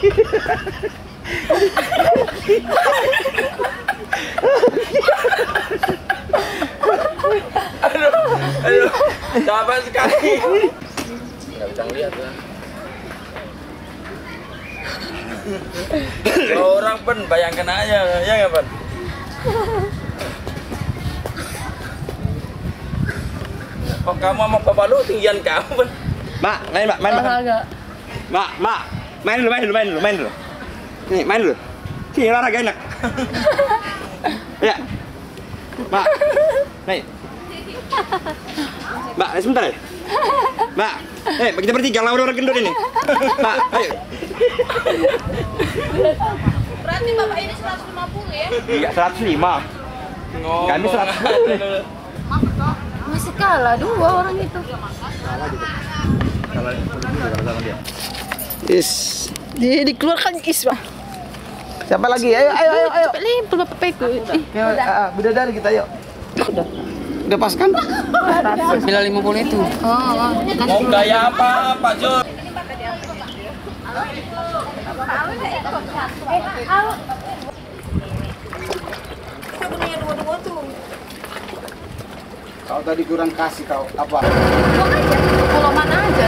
Aduh, capek sekali. Nggak bisa ngeliat ya. Orang pun bayangkan aja, ya nggak Pan? Kok kamu sama bapak lu tinggian kamu Pan? Mak, main Mak, main Mak. Mak, main dulu. Nih, main dulu. Sini olahraga enak. Ya. Mak. Nih. Mbak, sebentar ya. Mbak, kita bertiga lawan orang gendut ini. Mbak, ayo. Berarti bapak ini 150 ya? Iya, 105. Kami 100. Masih kalah 2 orang itu. Kalah sama dia. Dikeluarkan Pak. Siapa lagi? Ayo. Cepet lempel bapak Peko. Bidadari kita, yuk. Udah pas kan? Bila 50 itu. Mau gaya apa, Pak Jun? Kau tadi kurang kasih kau apa? Pulau mana aja?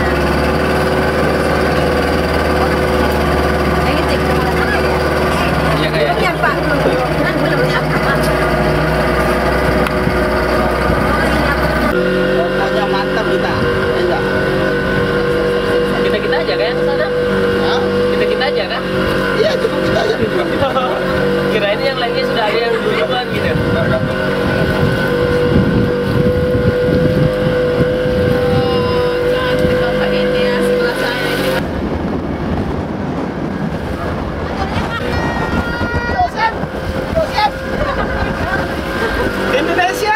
Iya kayaknya. Pak. Pokoknya mantap kita. Enggak. Kita aja kan sana? Hah? Kita aja kan? Iya, cuma kita aja dulu. Kirain yang lainnya sudah ada yang duluan gitu. Cantik bapak ini ya, sebelah saya ini. Indonesia.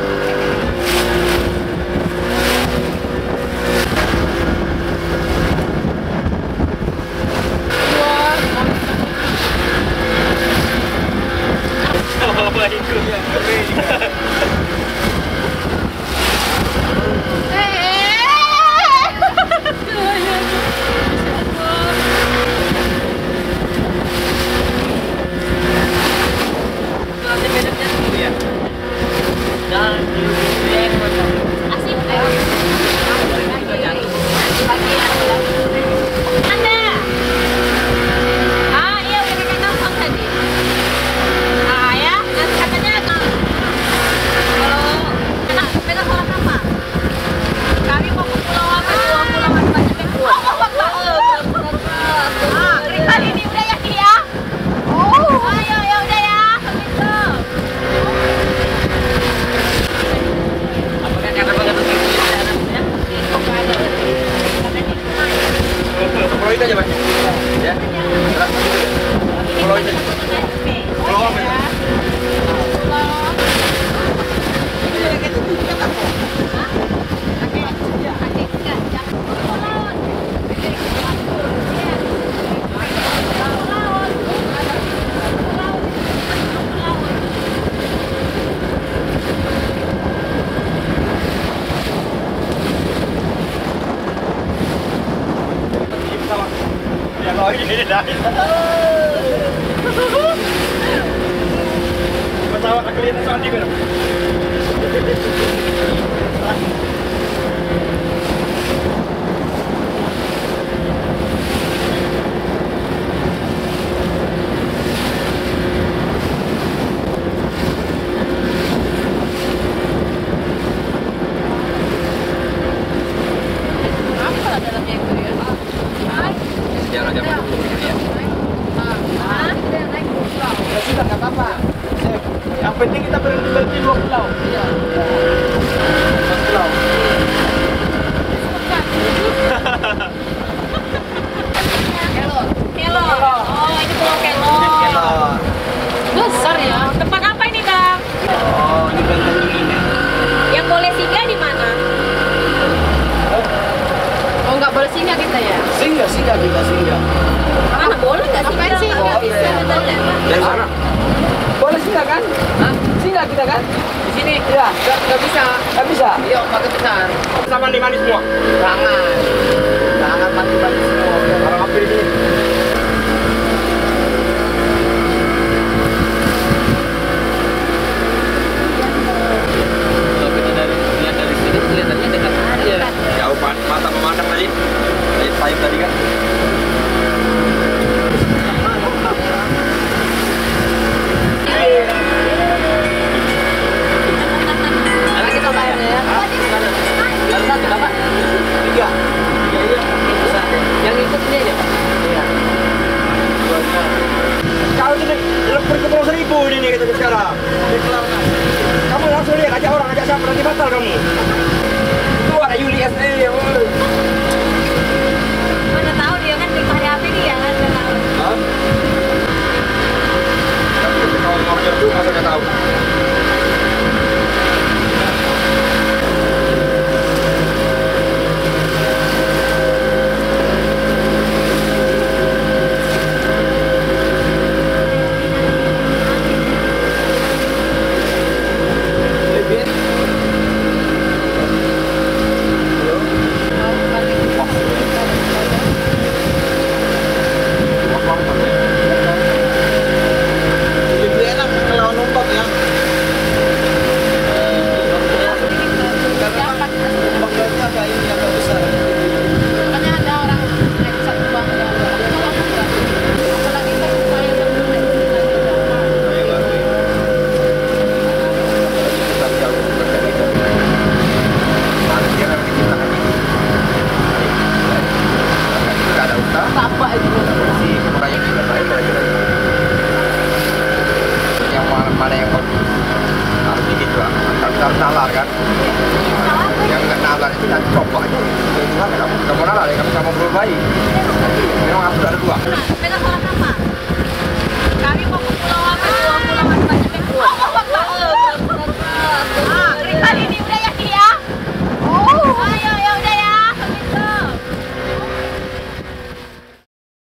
Pesawat kelihatan soal di mana? Yang penting kita berhenti 2 pulau. Iya. 2 pulau. Kelor. Oh, ini Pulau Kelor. Besar ya. Tempat apa ini, Bang? Oh, di Benteng ini. Yang boleh singgah di mana? Oh, nggak boleh singgah kita ya? Singgah kita singgah. Mana boleh nggak singgah? Nggak bisa. Dari sana. Boleh singgah kan? Hah? Singgah kita kan? Di sini. Iya. Nggak bisa. Nggak bisa. Iya, pakai besar. Sama mandi semua. Jangan mati semua. Orang hampir ini. sayap tadi kan. Anak kita bayarnya ya. Baru satu Bapak. Tiga. Yang ikut ini aja Pak. Iya. Kalau ini lebih ke Pulau Seribu ini nih kita sekarang. Kamu langsung lihat, ajak orang, ajak siapa, nanti batal kamu. Itu ada Yuli SE. Mana tahu dia kan nikah di api dia kan nggak tahu. Hah? Kalau mau nyerbu, masa nggak tahu. Lebih enak kalau numpang ya. Numpangnya kayak ini agak besar. Makanya ada orang naik satu bang ada orang apalagi kan supaya berdua bapak itu Yang mana yang harus dijual, antar nalar kan? Yang nggak nalar itu nanti coba aja. Kamu nalar ya, kamu berbaik. Memang aku ada dua. pegang